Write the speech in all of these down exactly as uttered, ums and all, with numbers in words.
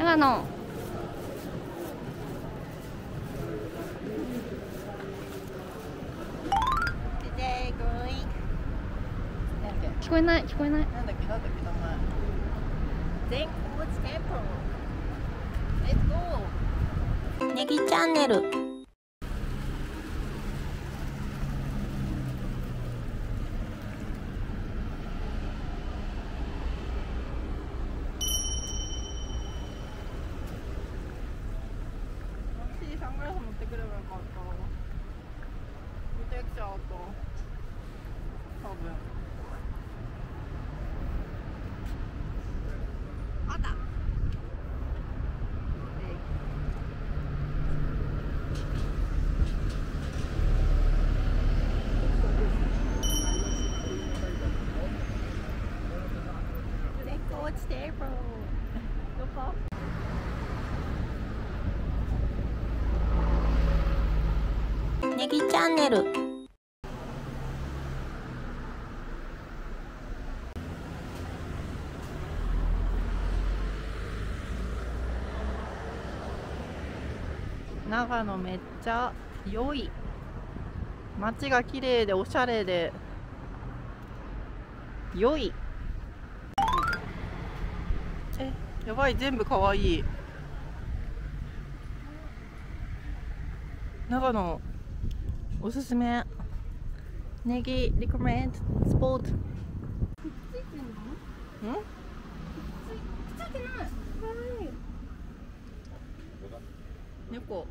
長野。聞こえない聞こえない。 なんだっけなんだっけ名前。善光寺テンプル。レッツゴー。ネギチャンネル。サングラス持ってくればよかった。プロテクチャーと多分。あった。絶好落ちてる。どこ？ネギチャンネル。長野めっちゃ良い。街が綺麗でおしゃれで良い。え、やばい、全部かわいい。長野おすすめ。ネギリコメントスポット。ん？ ついてない。はい。 猫。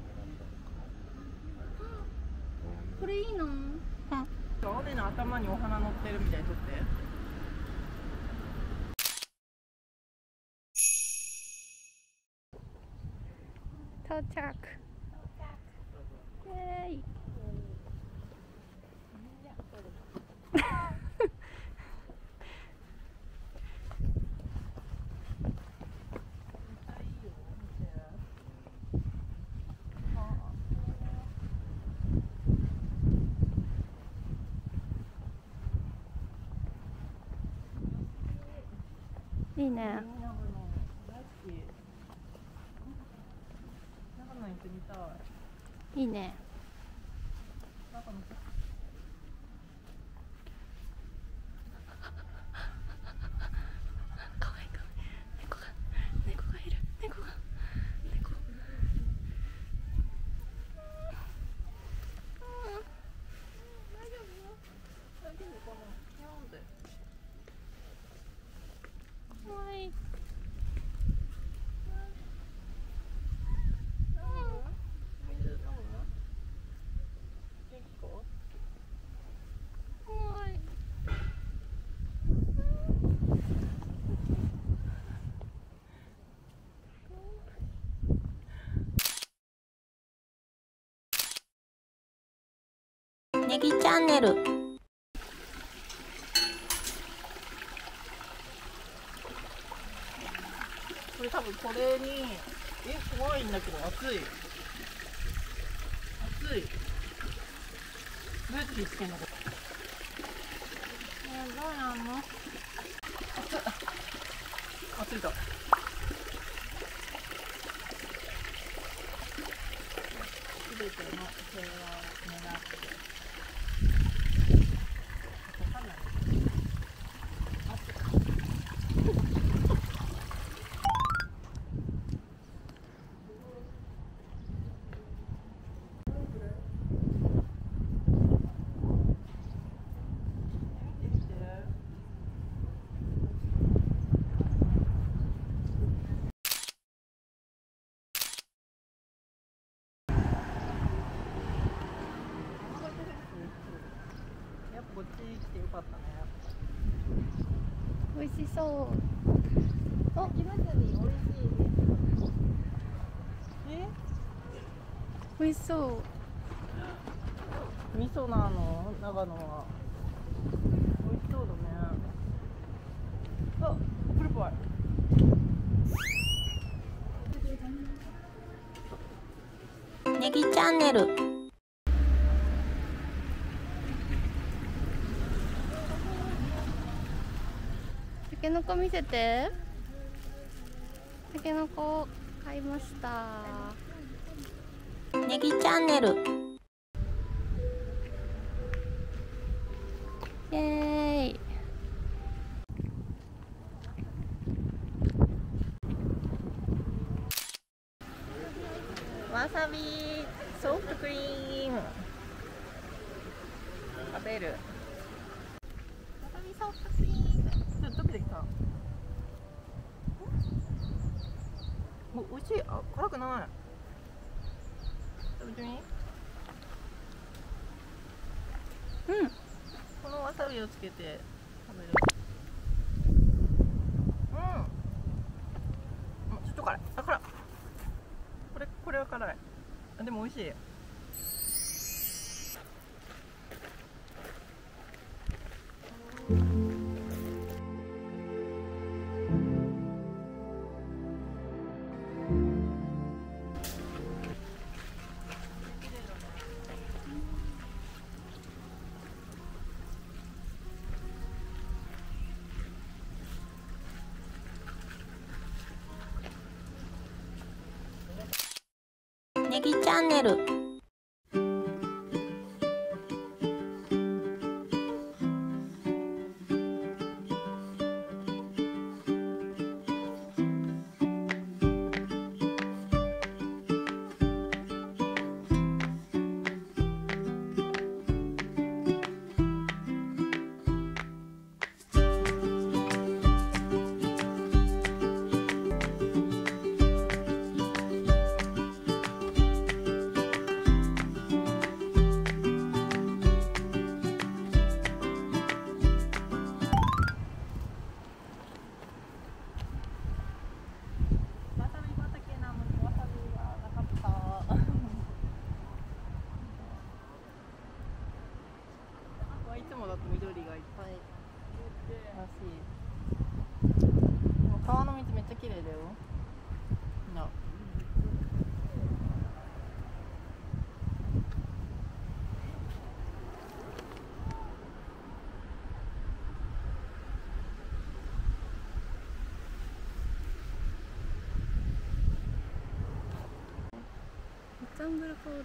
これいいな。うん。 雨の頭にお花乗ってるみたいに撮って。 到着。イエーイ。いいね。 長野行ってみたい。 いいね。 長野かわいいかわいい。猫が猫がいる。猫が猫。 大丈夫？大丈夫かな？なんで？ かわいい。 ネギチャンネル。これ多分これにえ怖いんだけど熱い熱い。どうやって火つけんのこれ。えー、どうやんの？熱っ。あ、ついた。すべての平和を願って。わかんない。やっぱこっち来てよかったね。 美味しそう。 あ、キムチ美味しい。え？ 美味しそう。 味噌なの？長野は。美味しそうだね。あ、プルパイ。ネギチャンネル。 たけのこ見せて。たけのこ。 買いました。 ネギチャンネル。 イエーイ。 わさびソフトクリーム食べる。わさびソフトクリーム。ちょっとどこできた？もう美味しい。あ、辛くない。食べてみ。 うん。 このわさびをつけて食べる。うん。ちょっと辛い。あ、辛い。これこれは辛い。あ、でも美味しい。ネギチャンネル。いつもだと緑がいっぱいらしい。でも川の水めっちゃ綺麗だよ。な。 ジャングルポール。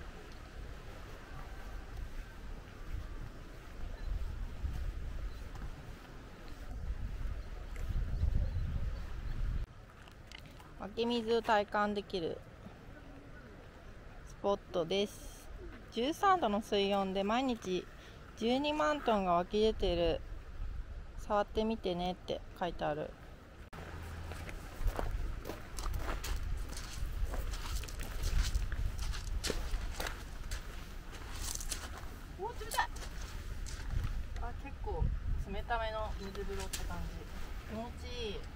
湧き水を体感できるスポットです。じゅうさんどの水温で毎日じゅうにまんトンが湧き出てる。触ってみてねって書いてある。おー、冷たい。あ、結構冷ための水風呂って感じ。気持ちいい。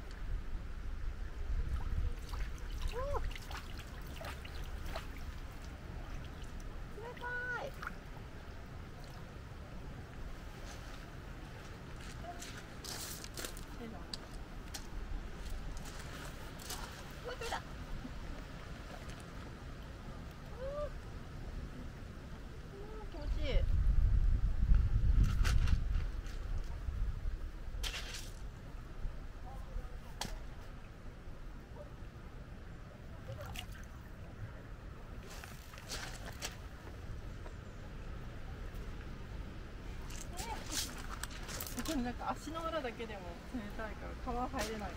なんか足の裏だけでも冷たいから川入れないかも。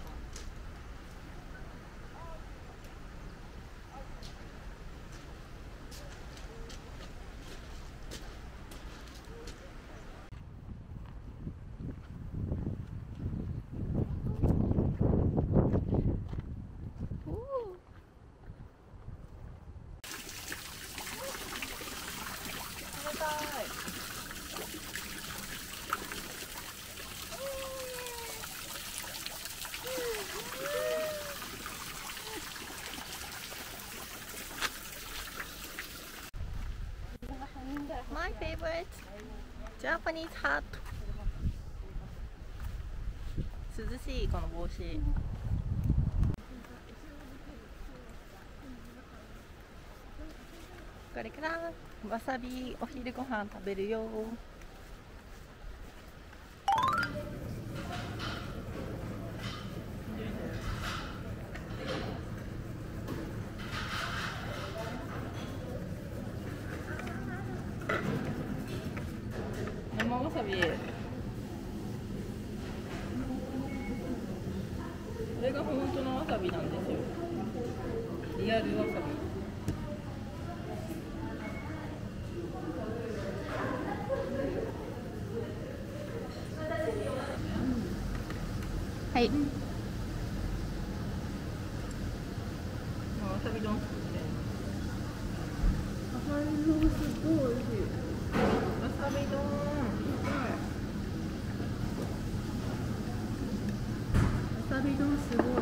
冷たい。My favorite Japanese hat。涼しいこの帽子。これからわさびお昼ご飯食べるよ。 これが本当のわさびなんですよ。リアルわさび。 はい。 わさび丼作ってんの。 わさび丼すごい美味しい。 わさび丼。 わさび丼すごい。